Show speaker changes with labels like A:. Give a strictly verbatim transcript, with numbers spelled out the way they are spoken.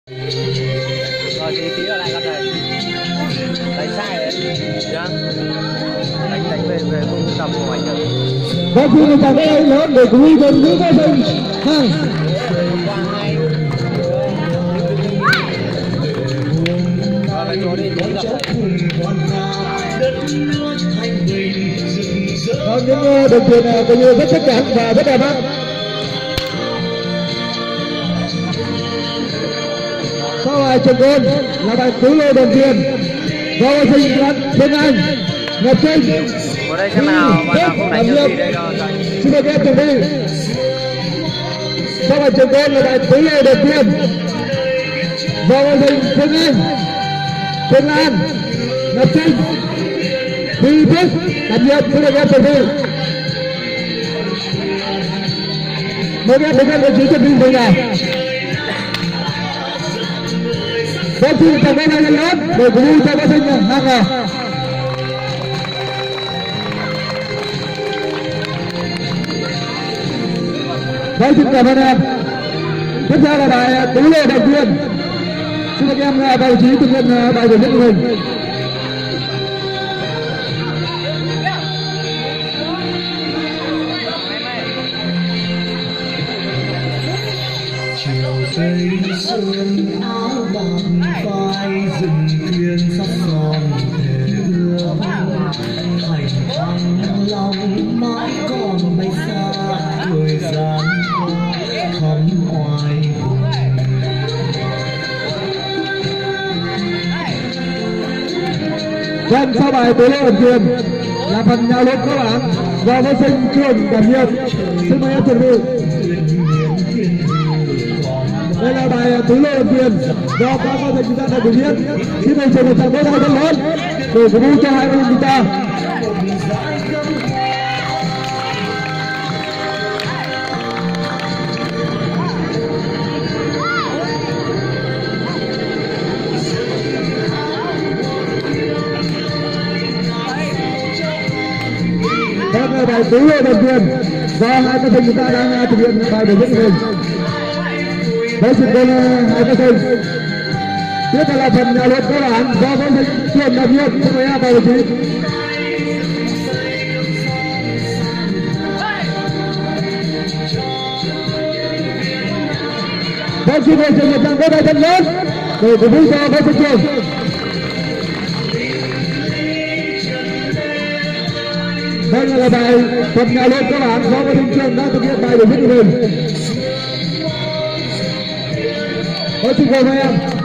A: Rồi tí tí ở lại con thầy. Đánh sai đấy. Nhá. Đánh đánh về về không cầm của anh được.
B: Và khi người ta cái lớn để quý bên quý cái bên ha. Có những đồng tiền coi như rất chắc chắn và rất đẹp mắt. Sau bài trường côn là bài tứ lô đồng tiền do sinh Thiên Anh Ngọc Trinh.
A: Ở đây xem nào mà nào không đánh được gì đây đâu.
B: Xin mời các em chuẩn bị. Sau bài trường côn là bài tứ lô đồng tiền do sinh Thiên Anh, Thiên Lan, Ngọc Trinh. Đi tiếp đảm nhiệm. Xin mời các em chuẩn bị. Mời các em đến các vị trí chuẩn bị về nhà. Vâng, xin cảm ơn anh lớn để cùng vui cho các sinh ngang ngờ. Vâng, xin cảm ơn em. Tiếp theo là bài tứ lô đầu tiên. Xin các em vào vị trí thực hiện bài biểu diễn của mình.
C: Tây xuân áo bạc vai rừng thuyền sắt son để ưa thành thăng long mãi còn bay xa thời gian thắm hoài.
B: Vâng, sau bài tứ lô ẩn tiền là phần nhào lộn các bạn do vô sinh trường đảm nhiệm. Xin mời em chuẩn bị. Đây là bài tứ lô ẩn tiền do các con thầy chúng ta đã biểu diễn. Xin mời trường một tràng vỗ tay rất lớn để cổ vũ cho hai bên chúng ta. Đây là bài tứ lô ẩn tiền do hai con thầy chúng ta đang thực hiện bài biểu diễn của mình. Với sự quân hai cái sinh. Tiếp theo là phần nhà luật cơ bản do con sinh trường đặc nhiệm. Xin mời em vào vị trí. Vâng, xin mời trường một tràng vỗ tay thật lớn để cổ vũ cho con sinh trường. Đây là bài phần nhà luật cơ bản do con sinh trường đang thực hiện bài biểu diễn của mình. Ôi, xin cảm ơn em.